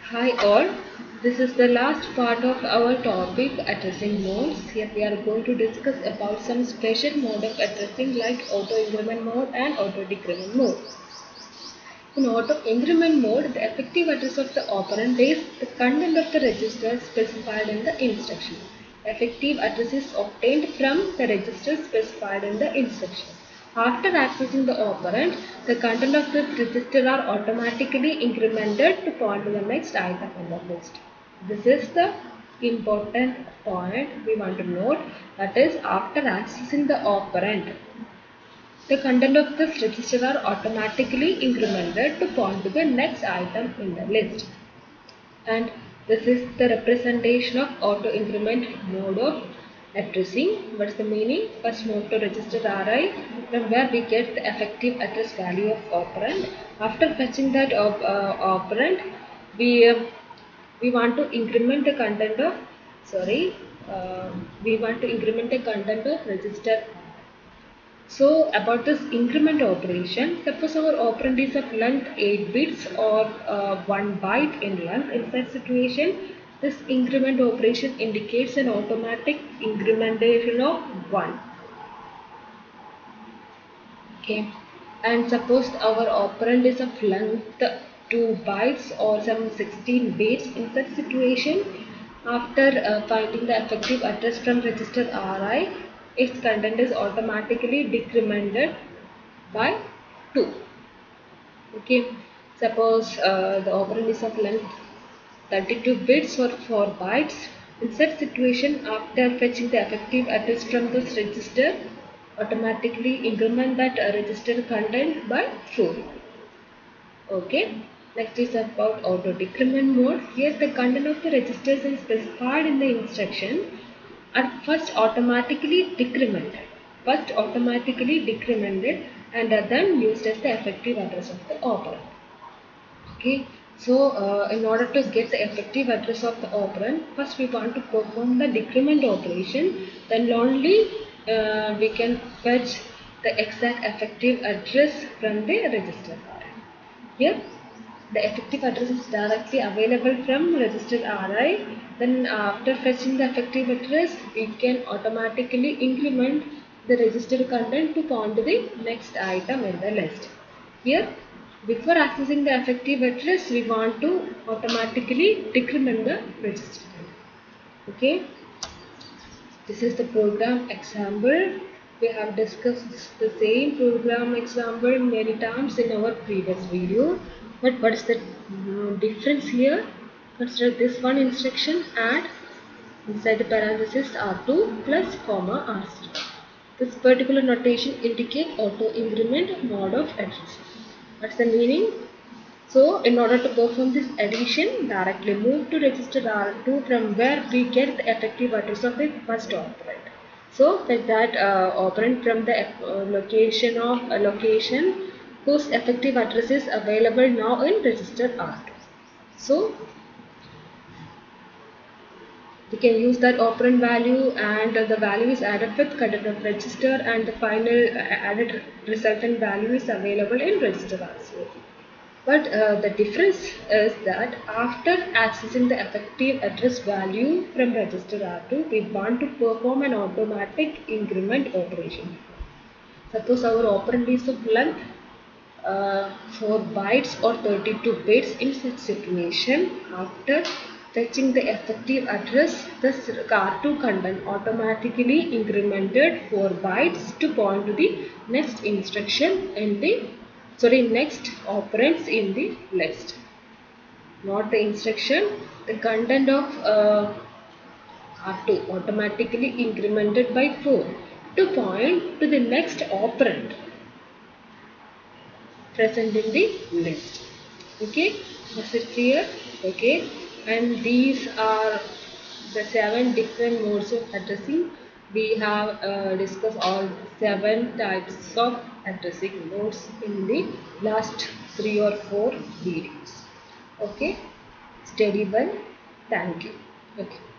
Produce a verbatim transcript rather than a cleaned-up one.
Hi all, this is the last part of our topic addressing modes. Here we are going to discuss about some special mode of addressing like auto increment mode and auto decrement mode. In auto increment mode, the effective address of the operand is the content of the register specified in the instruction. Effective address is obtained from the register specified in the instruction. After accessing the operand, the content of this register are automatically incremented to point to the next item in the list. This is the important point we want to note, that is, after accessing the operand, the content of this register are automatically incremented to point to the next item in the list. And this is the representation of auto increment mode of addressing. What is the meaning? First move to register R I, from where we get the effective address value of operand. After fetching that op uh, operand, we uh, we want to increment the content of sorry uh, we want to increment the content of register. So about this increment operation, suppose our operand is of length eight bits or uh, one byte in length. In such situation, this increment operation indicates an automatic incrementation of one. Okay, and suppose our operand is of length two bytes or some sixteen bits. In such situation, after uh, finding the effective address from register R I, its content is automatically decremented by two. Okay, suppose uh, the operand is of length thirty-two bits or four bytes. In such situation, after fetching the effective address from this register, automatically increment that uh, register content by four. Okay. Next is about auto decrement mode. Here the content of the registers is specified in the instruction are first automatically decremented. First automatically decremented and are then used as the effective address of the operand. Okay. So uh, in order to get the effective address of the operand, first we want to perform the decrement operation. Then only uh, we can fetch the exact effective address from the register. Here the effective address is directly available from register R I. Then after fetching the effective address, we can automatically increment the register content to point to the next item in the list. Here, before accessing the effective address, we want to automatically decrement the register. Okay. This is the program example. We have discussed the same program example many times in our previous video. But what is the difference here? Consider this one instruction: add inside the parenthesis R two plus comma R zero. This particular notation indicates auto increment mode of addition. What's the meaning? So in order to perform this addition, directly move to register R two, from where we get the effective address of the first operand. So fetch that uh, operand from the uh, location of a uh, location whose effective address is available now in register R two. So we can use that operand value, and uh, the value is added with content of register, and the final uh, added resultant value is available in register R zero. But uh, the difference is that after accessing the effective address value from register R two, we want to perform an automatic increment operation. Suppose our operand is of length uh, four bytes or thirty-two bits. In such situation, after fetching the effective address, this R two content automatically incremented four bytes to point to the next instruction in the sorry next operands in the list. Not the instruction, the content of uh, R two automatically incremented by four to point to the next operand present in the list. Okay, is it clear? Okay, and these are the seven different modes of addressing. We have uh, discussed all seven types of addressing modes in the last three or four videos. Okay, study well. Thank you. Okay.